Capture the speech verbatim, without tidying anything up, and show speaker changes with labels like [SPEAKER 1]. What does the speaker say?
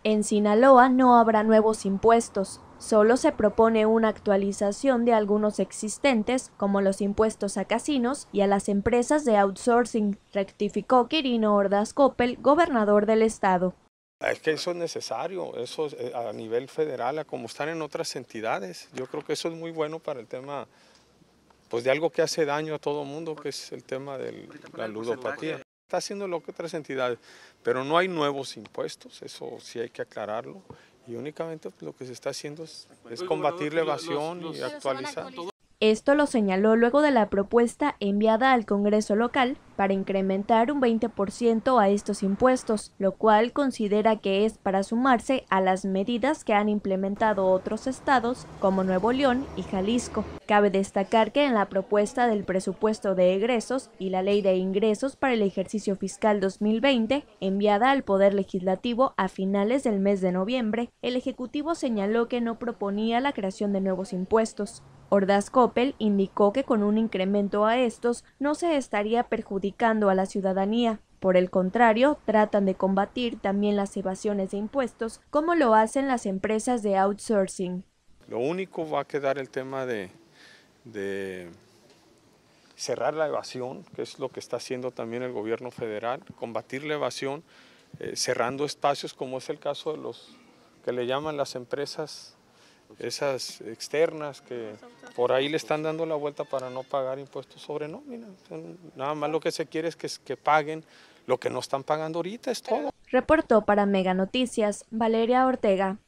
[SPEAKER 1] En Sinaloa no habrá nuevos impuestos, solo se propone una actualización de algunos existentes, como los impuestos a casinos y a las empresas de outsourcing, rectificó Quirino Ordaz Coppel, gobernador del estado.
[SPEAKER 2] Es que eso es necesario, eso a nivel federal, a como están en otras entidades. Yo creo que eso es muy bueno para el tema, pues de algo que hace daño a todo el mundo, que es el tema de la ludopatía. Está haciendo lo que otras entidades, pero no hay nuevos impuestos, eso sí hay que aclararlo. Y únicamente lo que se está haciendo es, es combatir la evasión y actualizar.
[SPEAKER 1] Esto lo señaló luego de la propuesta enviada al Congreso local para incrementar un veinte por ciento a estos impuestos, lo cual considera que es para sumarse a las medidas que han implementado otros estados como Nuevo León y Jalisco. Cabe destacar que en la propuesta del presupuesto de egresos y la ley de ingresos para el ejercicio fiscal dos mil veinte, enviada al Poder Legislativo a finales del mes de noviembre, el Ejecutivo señaló que no proponía la creación de nuevos impuestos. Ordaz Coppel indicó que con un incremento a estos no se estaría perjudicando a la ciudadanía. Por el contrario, tratan de combatir también las evasiones de impuestos, como lo hacen las empresas de outsourcing.
[SPEAKER 2] Lo único va a quedar el tema de, de cerrar la evasión, que es lo que está haciendo también el gobierno federal, combatir la evasión, eh, cerrando espacios como es el caso de los que le llaman las empresas esas externas que por ahí le están dando la vuelta para no pagar impuestos sobre nómina. Nada más lo que se quiere es que, que paguen lo que no están pagando ahorita, es todo.
[SPEAKER 1] Reportó para Mega Noticias Valeria Ortega.